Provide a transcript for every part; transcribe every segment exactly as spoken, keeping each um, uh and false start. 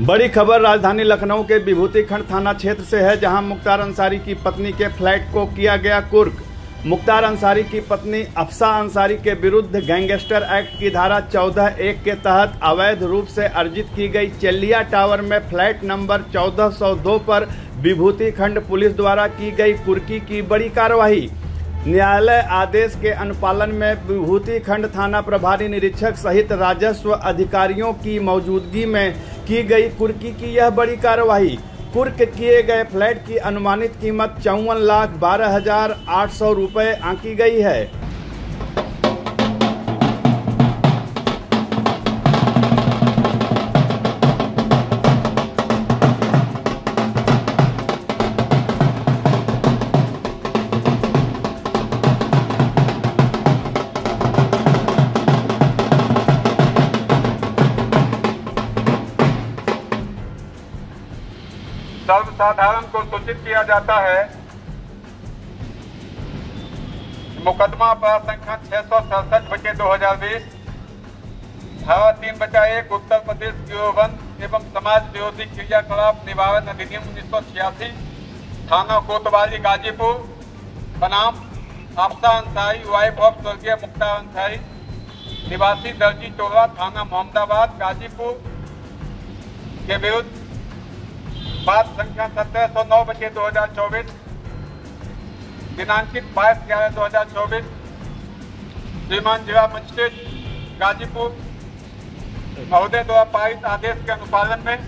बड़ी खबर राजधानी लखनऊ के विभूति खंड थाना क्षेत्र से है, जहां मुख्तार अंसारी की पत्नी के फ्लैट को किया गया कुर्क। मुख्तार अंसारी की पत्नी अफसा अंसारी के विरुद्ध गैंगस्टर एक्ट की धारा चौदह एक के तहत अवैध रूप से अर्जित की गई चेलिया टावर में फ्लैट नंबर चौदह सौ दो पर विभूति खंड पुलिस द्वारा की गई कुर्की की बड़ी कार्रवाई। न्यायालय आदेश के अनुपालन में विभूति खंड थाना प्रभारी निरीक्षक सहित राजस्व अधिकारियों की मौजूदगी में की गई कुर्की की यह बड़ी कार्रवाई। कुर्क किए गए फ्लैट की अनुमानित कीमत चौवन लाख बारह हजार आठ सौ रुपये आंकी गई है। सर्वसाधारण को सूचित किया जाता है, मुकदमा अपराध संख्या छह सौ सड़सठ बटे दो हजार बीस, धारा तीन बचा एक उत्तर प्रदेश गिरोहबंद एवं समाज विरोधी क्रियाकलाप निवारण अधिनियम उन्नीस सौ छियासी, थाना कोतवाली गाजीपुर, बनाम अफसा अंसारी वाइफ ऑफ स्वर्गीय मुख्तार अंसारी, निवासी दर्जी टोला, थाना मोहम्मदाबाद गाजीपुर के विरुद्ध बात संख्या सत्रह सौ नौ बटे दो हजार चौबीस, दिनांकित बाईस ग्यारह दो हजार चौबीस, श्रीमान जिला मजिस्ट्रेट गाजीपुर महोदय द्वारा पारित आदेश के अनुपालन में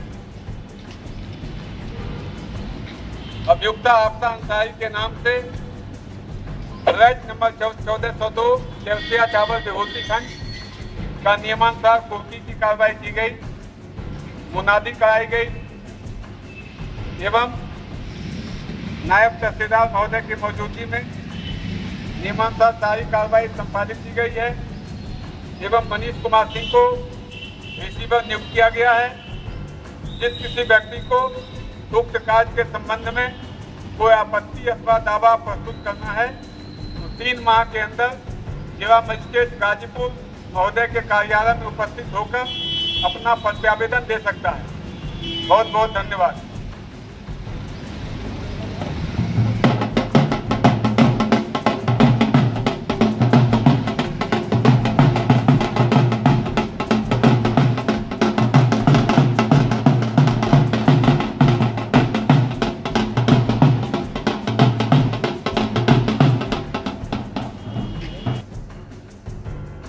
अभियुक्ता अफसा अंसारी के नाम से फ्लैट नंबर चौदह सौ दो चेलिया टावर विभूति खंड का नियमानुसार कुर्की की कार्रवाई की गई, मुनादी कराई गई एवं नायब तहसीलदार महोदय की मौजूदगी में नियमानुसार सारी कार्रवाई संपादित की गई है एवं मनीष कुमार सिंह को रिसीवर नियुक्त किया गया है। जिस किसी व्यक्ति को उक्त कार्य के संबंध में कोई आपत्ति अथवा दावा प्रस्तुत करना है तो तीन माह के अंदर जिला मजिस्ट्रेट गाजीपुर महोदय के कार्यालय में उपस्थित होकर अपना प्रत्यावेदन दे सकता है। बहुत बहुत धन्यवाद।